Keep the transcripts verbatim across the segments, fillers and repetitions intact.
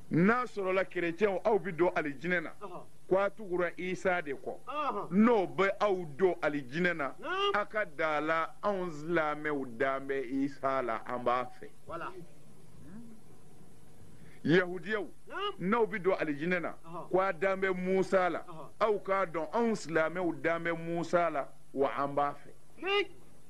n'a sɔrɔ la chrétien aw bi don alijinɛ na kwa tugura Isa de kɔ n'o bɛ aw don alijinɛ na a ka da la anw silamɛw dan bɛ Isa la an b'a fɛ yahudiyaw n'aw bi don alijinɛ na kwa dan bɛ Musa la aw k'a dɔn anw silamɛw dan bɛ Musa la wa an b'a fɛ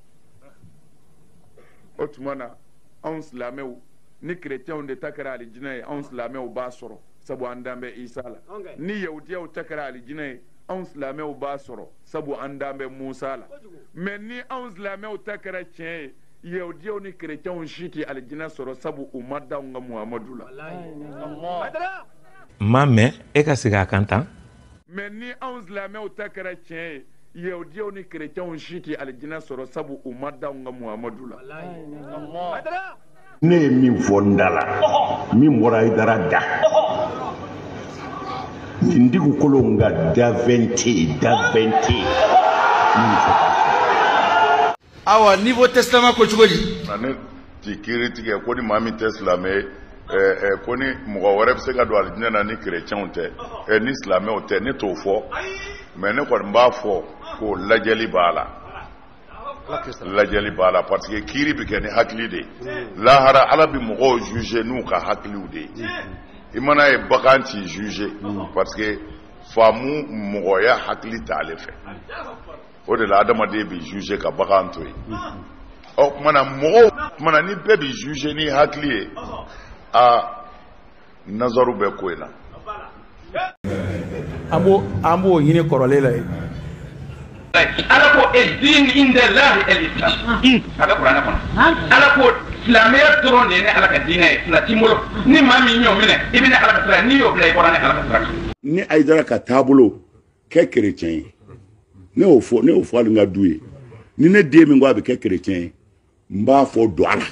o tuma na anw silamɛw ni chrétienw de ta kɛra alijinɛ ye anw silamɛw b'a sɔrɔ sabu an dan bɛ Isa la ni yahudiyaw ta kɛra alijinɛ ye anw silamɛw b'a sɔrɔ sabu an dan bɛ Musa la mais ni anw silamɛw ta kɛra tiɲɛ ye yahudiyaw ni chrétienw si tɛ alijinɛ sɔrɔ sabu u ma da an ka Muhamadu la ma mɛ e ka segin a kan tan mais ni anw silamɛw ta kɛra tiɲɛ ye yahudiyaw ni chrétienw si tɛ alijinɛ sɔrɔ sabu u ma da an ka Muhamadu la ne ye min fɔ n da la min bɔra Haidara da nin dugukolo ka dafɛn tɛ yen dafɛn tɛ yen awa niveau testament ko cogo di ne ti kiiri tigɛ ko ni maa min tɛ silamɛ ye ko ni mɔgɔ wɛrɛ bɛ se ka don alijinɛ na ni chrétienw tɛ ni silamɛw tɛ ne t'o fɔ mais ne kɔni b'a fɔ ko lajɛli b'a la lajɛli b'a la parce que kiiri bɛ kɛ ni hakili de ye lahara ala bɛ mɔgɔw juger n'u ka hakiliw de ye i mana ye bagan t'i juger parce que faamu mɔgɔya hakili t'ale fɛ o de la adamaden bɛ juger ka bagan to yen ɔ kumana mɔgɔw kumana ni bɛɛ bɛ juger ni hakili ye a nazaru bɛ ko in na an b'o an b'o ɲini kɔrɔlen la ye ala ko edin inda lahi al-islam ala qur'ana kɔnɔ ala ko silamɛya dɔrɔn de ye ala ka diinɛ ye fila t'i bolo ni maa min y'o minɛ i bɛ ne ala ka sira n'i y'o bila i bɔra ne ala ka sira kan ni Haidara ka taabolo kɛ chrétien ye ne y'o fɔ ne y'o fɔ hali n ka du ye ni ne den min ko a bɛ kɛ chrétien ye n b'a fɔ don a la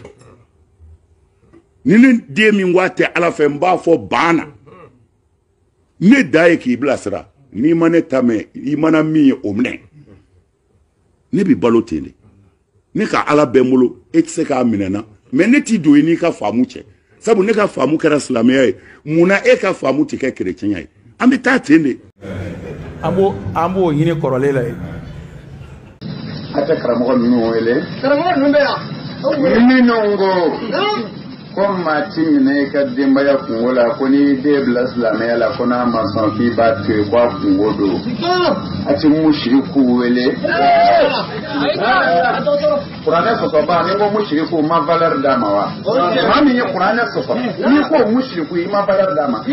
ni ne den min ko a tɛ ala fɛ n b'a fɔ ban na ne da ye k'i bilasira n'i ma ne ta mɛn i mana min ye o minɛ ne bɛ balo ten de ne ka ala bɛ n bolo e tɛ se k'a minɛ na mais ne t'i don i n'i ka faamu cɛ sabu ne ka faamu kɛra silamɛya ye munna e ka faamu tɛ kɛ chrétienya ye an bɛ taa ten de an b'o an b'o ɲini kɔrɔlen la ye a tɛ karamɔgɔ ninnu wele karamɔgɔ ninnu bɛ yan minnu ko ko maa ti minɛ i ka denbaya kungo la ko n'i den bila silamɛya la ko n'a ma sɔn k'i b'a to yen ko a kungo don a ti musiriku wele kuranɛ sɔsɔba n'i ko musiriku ma valeur d'a ma wa maa min ye kuranɛ sɔsɔ n'i ko musiriku i ma valeur d'a ma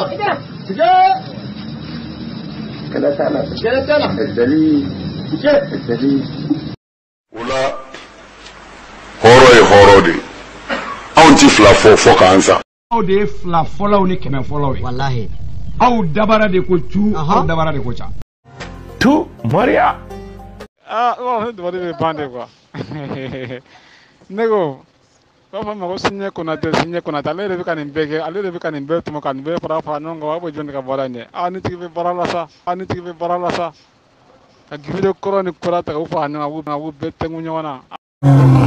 kɛlɛ t'a la kɛlɛ t'a la dali dali o la hɔrɔn ye hɔrɔn de anw ti fila fɔ fɔ k'an sa aw de ye fila fɔlɔw ni kɛmɛ fɔlɔw ye walahi aw dabara de ko cu aw dabara de ko ca tu Maria ah oh dɔbɔli bɛ ban de quoi ne ko b'a fɔ ma ko Sinɛ Konate Sinɛ Konate ale de bɛ ka nin bɛɛ kɛ ale de bɛ ka nin bɛɛ tɔmɔ ka nin bɛɛ fara fara ɲɔgɔn kan wa bɔ jɔn de ka baara in dɛ ah ni tigi bɛ baara la sa ah ni tigi bɛ baara la sa ka gifide kɔrɔ ni kɔrɔ ta k'u fara ɲɔgɔn kan a b'u bɛɛ tɛngu ɲɔgɔn na